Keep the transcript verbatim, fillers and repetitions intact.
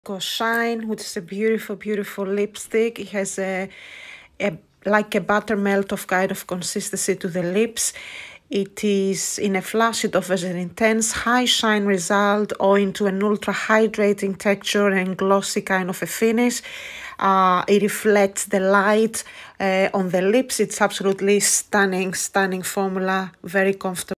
Coco Shine, which is a beautiful, beautiful lipstick. It has a, a like a buttermelt of kind of consistency to the lips. It is in a flash, it offers an intense high shine result owing to an ultra hydrating texture and glossy kind of a finish. Uh, it reflects the light uh, on the lips. It's absolutely stunning, stunning formula, very comfortable.